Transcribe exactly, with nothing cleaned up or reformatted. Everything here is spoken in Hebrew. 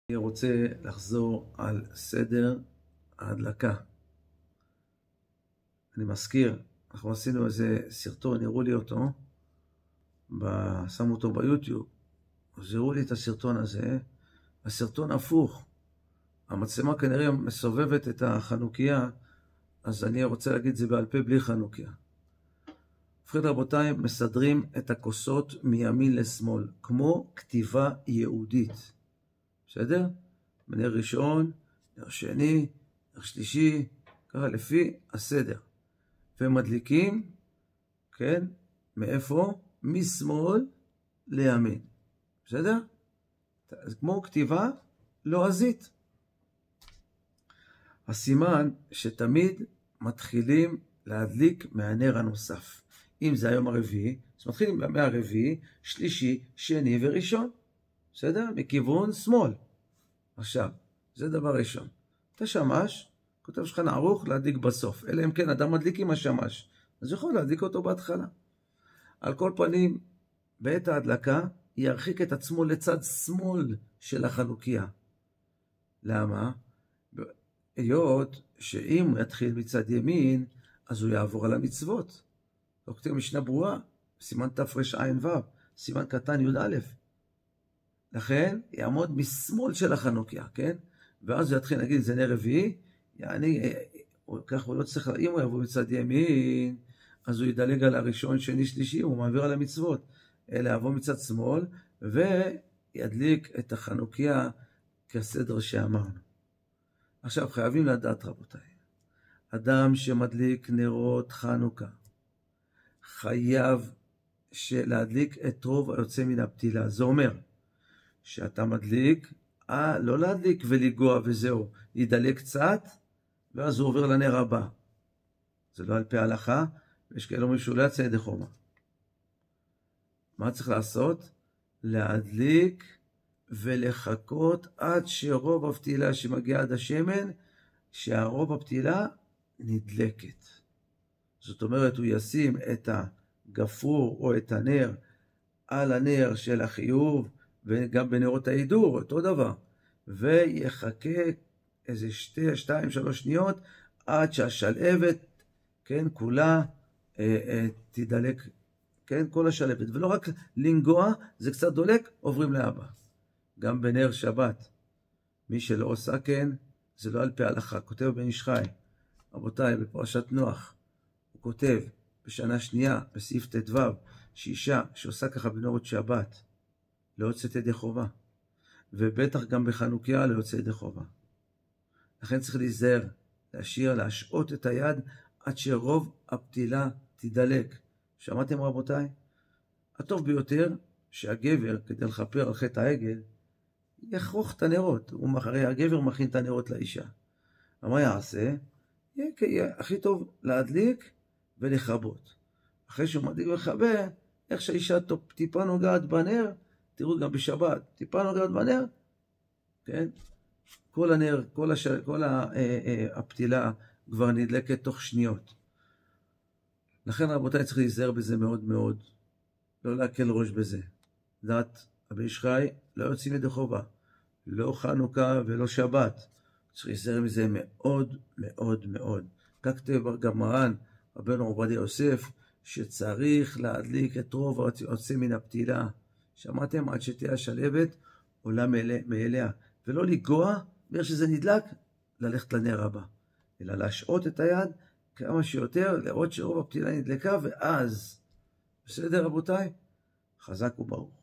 אני רוצה לחזור על סדר ההדלקה. אני מזכיר, אנחנו עשינו איזה סרטון, הראו לי אותו, שמו אותו ביוטיוב, אז הראו לי את הסרטון הזה, הסרטון הפוך. המצלמה כנראה מסובבת את החנוכיה, אז אני רוצה להגיד את זה בעל פה בלי חנוכיה. ובכן רבותיי, מסדרים את הכוסות מימין לשמאל, כמו כתיבה יהודית. בסדר? נר ראשון, נר שני, נר שלישי, ככה לפי הסדר. ומדליקים, כן? מאיפה? משמאל לימין. בסדר? זה כמו כתיבה לועזית. הסימן שתמיד מתחילים להדליק מהנר הנוסף. אם זה היום הרביעי, אז מתחילים מהרביעי, שלישי, שני וראשון. בסדר? מכיוון שמאל. עכשיו, זה דבר ראשון. את השמש, כותב שולחן ערוך להדליק בסוף. אלא אם כן אדם מדליק עם השמש, אז יכול להדליק אותו בהתחלה. על כל פנים, בעת ההדלקה, ירחיק את עצמו לצד שמאל של החנוכיה. למה? היות שאם הוא יתחיל מצד ימין, אז הוא יעבור על המצוות. לא כתוב משנה ברורה, סימן תרע"ו, סימן קטן י"א. לכן יעמוד משמאל של החנוכיה, כן? ואז הוא יתחיל, נגיד, זה נר רביעי, יעני, כך הוא לא צריך, אם הוא יעבור מצד ימין, אז הוא ידלג על הראשון, שני, שלישי, הוא מעביר על המצוות. אלא יעבור מצד שמאל, וידליק את החנוכיה כסדר שאמרנו. עכשיו, חייבים לדעת, רבותיי, אדם שמדליק נרות חנוכה, חייב להדליק את רוב היוצא מן הפתילה. זה אומר, שאתה מדליק, אה, לא להדליק ולגוע וזהו, ידלק קצת, ואז הוא עובר לנר הבא. זה לא על פי ההלכה, ויש כאלה אומרים שהוא לא יצא ידי חומה. מה צריך לעשות? להדליק ולחכות עד שרוב הפתילה שמגיע עד השמן, שהרוב הפתילה נדלקת. זאת אומרת, הוא ישים את הגפרור או את הנר על הנר של החיוב, וגם בנרות ההידור, אותו דבר. ויחכה איזה שתי, שתיים, שלוש שניות, עד שהשלהבת, כן, כולה אה, אה, תדלק, כן, כל השלהבת. ולא רק לנגוע, זה קצת דולק, עוברים לאבא. גם בנר שבת. מי שלא עושה כן, זה לא על פי ההלכה. כותב בן איש חי, רבותיי, בפרשת נוח, הוא כותב בשנה שנייה, בסעיף ט"ו, שאישה שעושה ככה בנרות שבת, לא יוצאת ידי חובה, ובטח גם בחנוכיה לא יוצא ידי חובה. לכן צריך להיזהר, להשאיר, להשעות את היד עד שרוב הפתילה תדלק. שמעתם רבותיי? הטוב ביותר שהגבר, כדי לכפר על חטא העגל, יחרוך את הנרות. הרי הגבר מכין את הנרות לאישה. מה יעשה? יהיה הכי טוב להדליק ולכבות. אחרי שהוא מדליק ולכבה, איך שהאישה טיפה נוגעת בנר, תראו גם בשבת, טיפה נוגעת בנר, כן? כל הנר, כל, הש... כל הפתילה כבר נדלקת תוך שניות. לכן רבותיי צריך להיזהר בזה מאוד מאוד, לא להקל ראש בזה. דעת רבי איש חי, לא יוצאים ידי חובה, לא חנוכה ולא שבת. צריך להיזהר מזה מאוד מאוד מאוד. כך כתב גם מרן, רבנו עובדיה יוסף, שצריך להדליק את רוב היוצא מן הפתילה. שמעתם? עד שתהיה השלהבת עולה מאליה. ולא לגוע, בגלל שזה נדלק, ללכת לנר הבא. אלא להשעות את היד כמה שיותר, לראות שרוב הפתילה נדלקה, ואז, בסדר רבותיי? חזק וברוך.